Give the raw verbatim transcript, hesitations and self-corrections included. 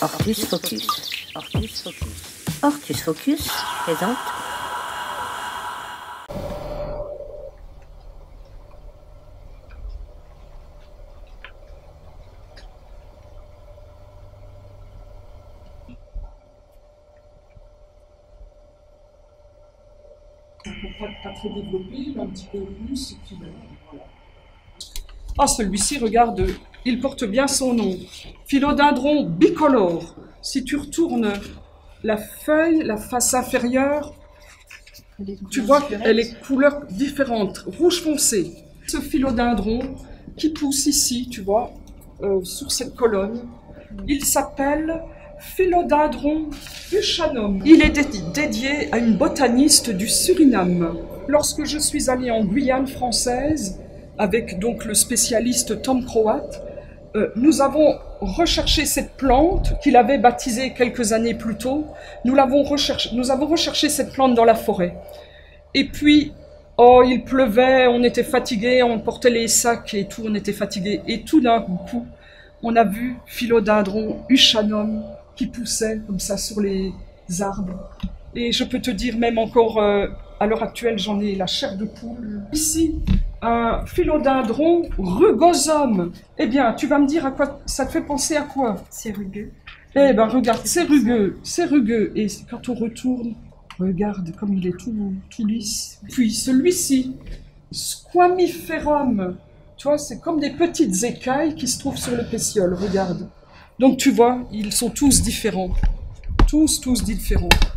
Ortus Focus. Ortus Focus. Ortus Focus présente. Pas, pas très développé, mais un petit peu plus. Et puis, voilà. Ah, celui-ci, regarde, il porte bien son nom. Philodendron bicolore. Si tu retournes la feuille, la face inférieure, tu vois qu'elle est couleur différente, rouge foncé. Ce philodendron qui pousse ici, tu vois, euh, sur cette colonne, il s'appelle Philodendron Buchanum. Il est dé dédié à une botaniste du Suriname. Lorsque je suis allée en Guyane française, avec donc le spécialiste Tom Croat, euh, nous avons recherché cette plante qu'il avait baptisée quelques années plus tôt. Nous l'avons recherché, nous avons recherché cette plante dans la forêt. Et puis, oh, il pleuvait, on était fatigués, on portait les sacs et tout, on était fatigués. Et tout d'un coup, on a vu Philodendron Buchanum qui poussait comme ça sur les arbres. Et je peux te dire, même encore, euh, à l'heure actuelle, j'en ai la chair de poule. Ici, un Philodendron rugosum. Eh bien, tu vas me dire à quoi ça te fait penser à quoi? C'est rugueux. Eh ben, regarde, c'est rugueux, c'est rugueux. Et quand on retourne, regarde comme il est tout, tout lisse. Puis celui-ci, Squamiferum. Tu vois, c'est comme des petites écailles qui se trouvent sur le pétiole, regarde. Donc tu vois, ils sont tous différents. Tous, tous différents.